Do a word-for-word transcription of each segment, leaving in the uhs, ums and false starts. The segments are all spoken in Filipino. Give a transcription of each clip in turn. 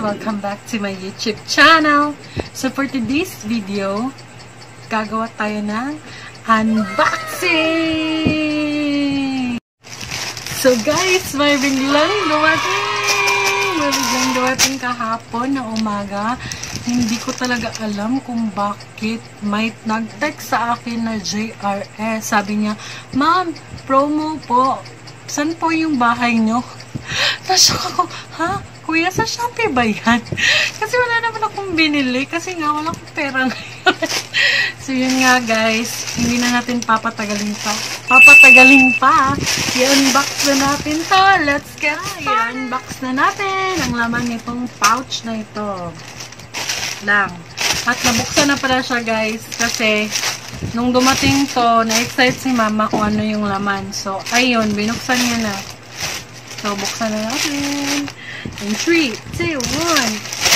Welcome back to my YouTube channel. So for today's video, gagawa tayo ng unboxing! So guys, may biglang dumating! May biglang dumating kahapon na umaga. Hindi ko talaga alam kung bakit may nag-text sa akin na J R S. Sabi niya, "Ma'am, promo po. Saan po yung bahay nyo?" Nashock ako, ha? Kuya, sa Shopee ba yan? Kasi wala naman akong binili. Kasi nga, wala akong pera ngayon. So, yun nga guys. Hindi na natin papatagalin pa. Papatagalin pa. I-unbox na natin to. Let's get it. I-unbox na natin ang laman nitong pouch na ito. Lang. At nabuksan na pala siya guys. Kasi, nung dumating to, na-excite si mama kung ano yung laman. So, ayun. Binuksan niya na. So, buksan na natin. In three, two, one.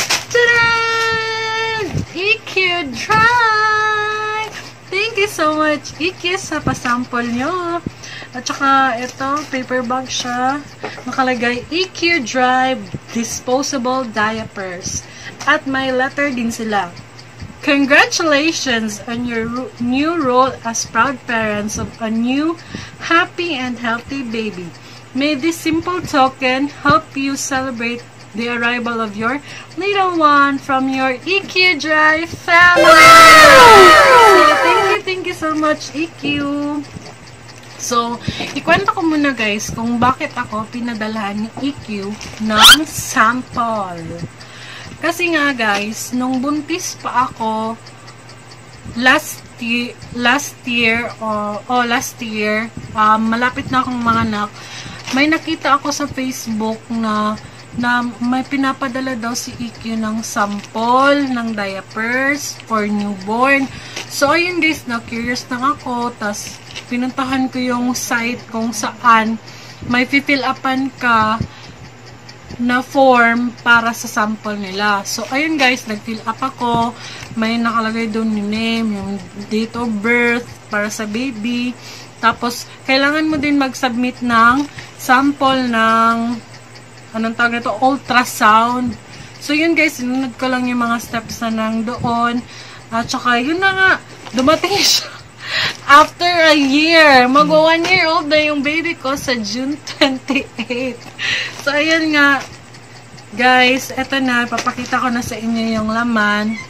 Ta-da! E Q Drive! Thank you so much, E Q, sa pasample nyo. At saka, ito, paper bag siya. Nakalagay, E Q Drive Disposable Diapers. At may letter din sila. Congratulations on your new role as proud parents of a new, happy, and healthy baby. May this simple token help you celebrate the arrival of your little one from your E Q Drive family. So, thank you, thank you so much, E Q. So, ikwento ko muna guys kung bakit ako pinadalahan ni E Q ng sample. Kasi nga guys, nung buntis pa ako, last year, last year, o oh, oh, last year, um, malapit na akong manganak, may nakita ako sa Facebook na na may pinapadala daw si E Q ng sample ng diapers for newborn. So, ayun guys, na-curious na ako. Tas, pinuntahan ko yung site kung saan may fill upan ka na form para sa sample nila. So, ayun guys, nag-fill up ako. May nakalagay doon yung name, yung date of birth para sa baby. Tapos, kailangan mo din mag-submit ng sample ng, anong tawag nito, ultrasound. So, yun guys, sinunod ko lang yung mga steps na nang doon. At saka, yun na nga, dumating siya. After a year, mag-one year old na yung baby ko sa June twenty-eighth. So, ayun nga, guys, eto na, papakita ko na sa inyo yung laman.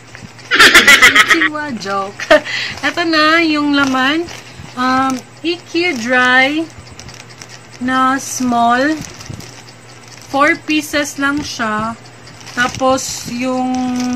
Chiwa joke. Eto na, yung laman. Um, E Q Dry na small. Four pieces lang siya. Tapos, yung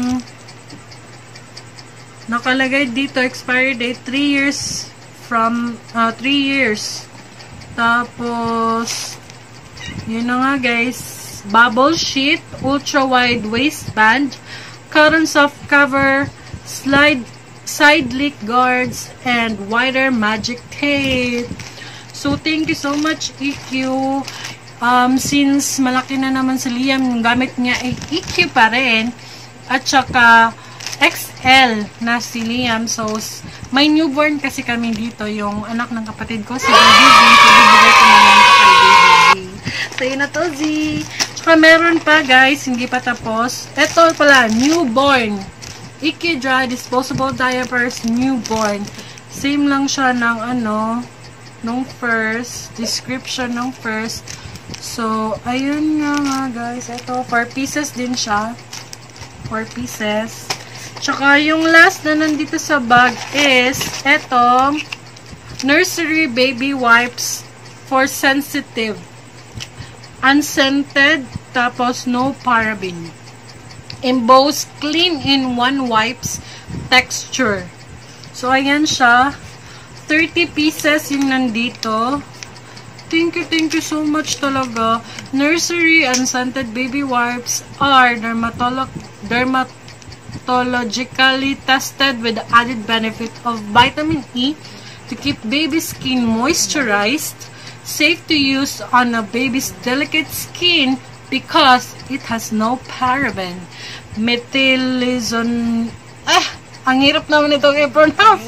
nakalagay dito, expiry date, three years from, uh, three years. Tapos, yun na nga guys, bubble sheet, ultra wide waistband, cotton soft cover, slide, side leak guards, and wider magic tape. So, thank you so much, E Q. Um, since malaki na naman si Liam, yung gamit niya ay E Q pa rin. At saka, X L na si Liam. So, may newborn kasi kami dito, yung anak ng kapatid ko, si Baby Z. So, bibigay ko naman ito kay Baby Z. So, yun na to, Z. Tsaka, meron pa, guys, hindi pa tapos. Ito pala, newborn. E Q Dry Disposable Diapers Newborn. Same lang siya ng ano, nung first, description ng first. So, ayun nga nga guys. Ito, four pieces din siya. four pieces. Tsaka, yung last na nandito sa bag is, ito, nursery baby wipes for sensitive. Unscented, tapos no paraben. Embossed clean in one wipes texture. So, ayan siya. thirty pieces yung nandito. Thank you, thank you so much talaga. Nursery unscented baby wipes are dermatolo dermatologically tested with the added benefit of vitamin E to keep baby skin moisturized, safe to use on a baby's delicate skin because it has no paraben, methylizon, ah, ang hirap naman ito i-pronounce,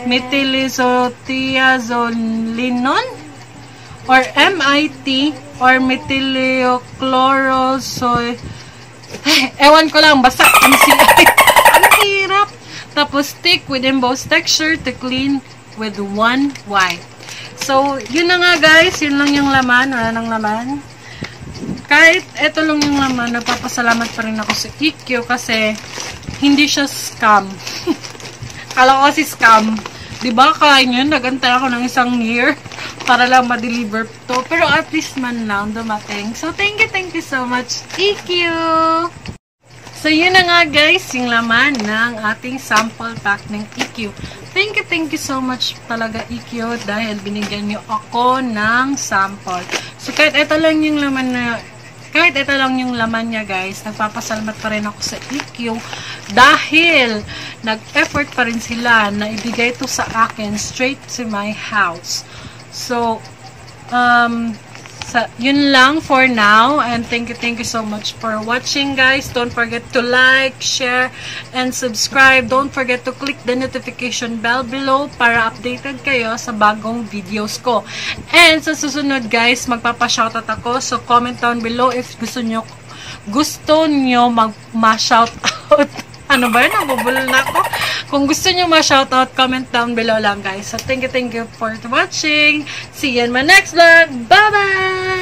methylisotiazolinone, or M I T, or methylchlorosoy, Ewan ko lang, basta ang ang hirap. Tapos, stick with embossed texture to clean with one wipe. So, yun na nga guys. Yun lang yung laman. Wala nang laman. Kahit eto lang yung laman, napapasalamat pa rin ako sa E Q kasi hindi siya scam. Kala ko kasi scam. Diba, kaya nyo, nagantay ako ng isang year para lang ma-deliver to. Pero at least man lang dumating. So, thank you, thank you so much, E Q! So, yun na nga guys, yung laman ng ating sample pack ng E Q. Thank you, thank you so much talaga E Q dahil binigyan niyo ako ng sample. So, kahit ito lang yung laman na, kahit ito lang yung laman niya guys, nagpapasalamat pa rin ako sa E Q dahil nag-effort pa rin sila na ibigay ito sa akin straight to my house. So, um, Sa, yun lang for now, and thank you, thank you so much for watching guys. Don't forget to like, share, and subscribe. Don't forget to click the notification bell below para updated kayo sa bagong videos ko. And sa susunod guys, magpapa-shoutout ako, so comment down below if gusto nyo, gusto nyo mag-ma-shoutout. Ano ba yun? Nabubulol na ako. Kung gusto nyo ma-shoutout, comment down below lang guys. So, thank you, thank you for watching. See you in my next vlog. Bye-bye!